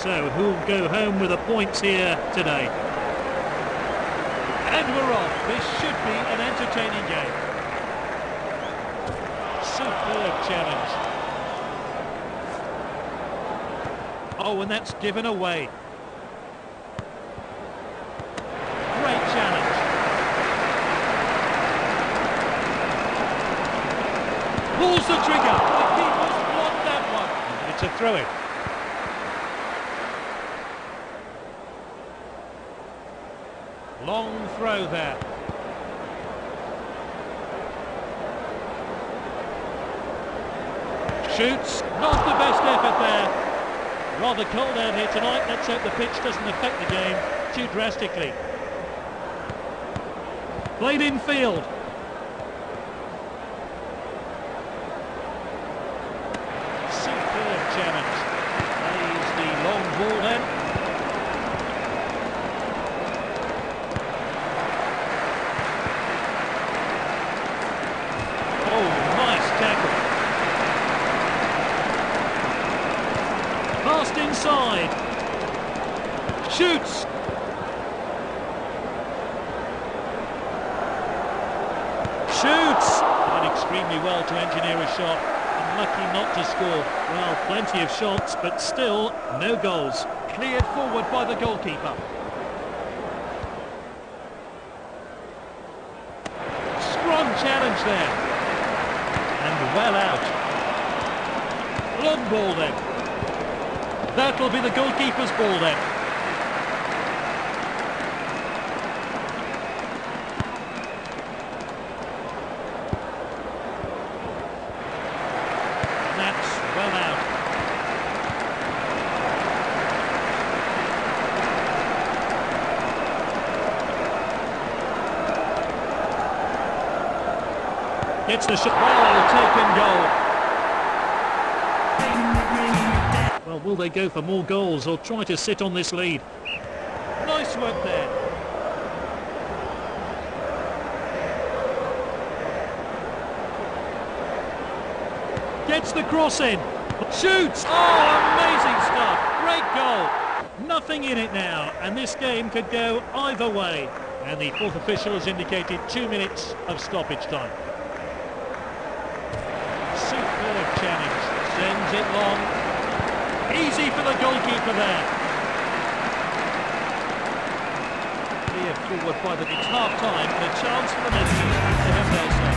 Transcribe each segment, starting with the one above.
So who'll go home with the points here today? And we're off. This should be an entertaining game. Superb challenge. Oh, and that's given away. Great challenge. Pulls the trigger. The keeper's blocked that one. And it's a throw-in. Long throw there. Shoots. Not the best effort there. Rather cold out here tonight. Let's hope the pitch doesn't affect the game too drastically. Played in field. Superb challenge. Plays the long ball then. Oh, nice tackle. Passed inside. Shoots. Shoots. Did extremely well to engineer a shot. Unlucky not to score. Well, plenty of shots, but still no goals. Cleared forward by the goalkeeper. Strong challenge there. And well out. Long ball then. That'll be the goalkeeper's ball then. That's well out. Gets the shot. Well taken goal. Well, will they go for more goals or try to sit on this lead? Nice work there. Gets the cross in. Shoots! Oh, amazing stuff. Great goal. Nothing in it now, and this game could go either way. And the fourth official has indicated 2 minutes of stoppage time. Superb challenge. Sends it long. Easy for the goalkeeper there. Cleared forward by the... It's half-time and a chance for the Netherlands to have their say.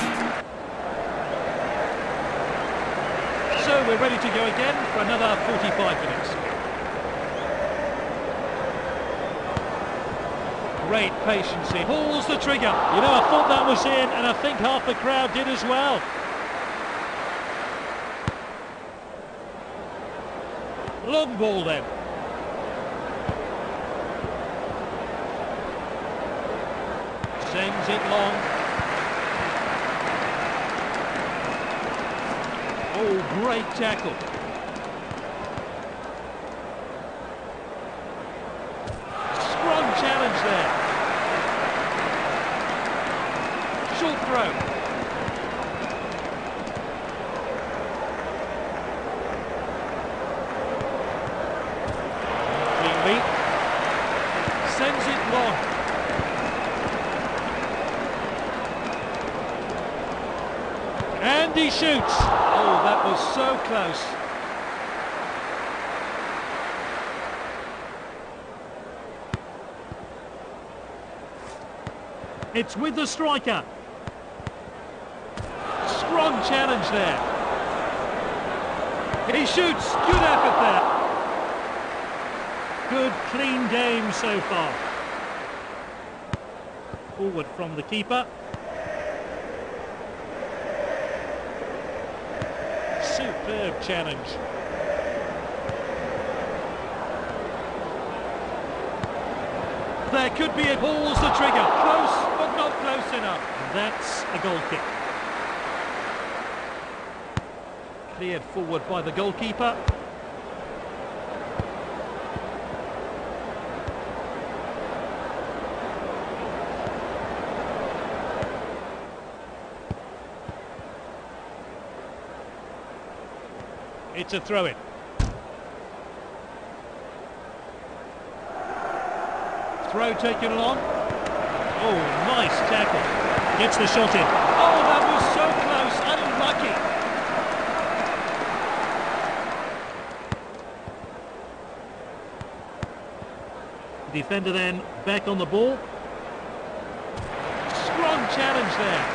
So we're ready to go again for another 45 minutes. Great patience here. Pulls the trigger. You know, I thought that was in, and I think half the crowd did as well. Long ball then. Sends it long. Oh, great tackle. Strong challenge there. Short throw. Sends it long. And he shoots. Oh, that was so close. It's with the striker. Strong challenge there. He shoots. Good effort there. Good, clean game so far. Forward from the keeper. Superb challenge. There could be a... Pulls the trigger. Close, but not close enough. And that's a goal kick. Cleared forward by the goalkeeper. It's a throw-in. throw taken along. Oh, nice tackle. Gets the shot in. Oh, that was so close, unlucky. Defender then back on the ball. Strong challenge there.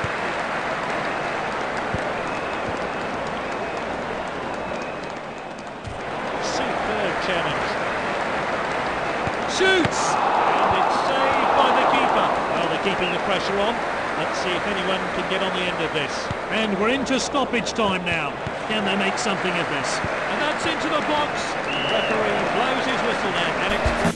Superb challenge. Shoots! And it's saved by the keeper. Well, they're keeping the pressure on. Let's see if anyone can get on the end of this. And we're into stoppage time now. Can they make something of this? And that's into the box. The referee blows his whistle then, and it's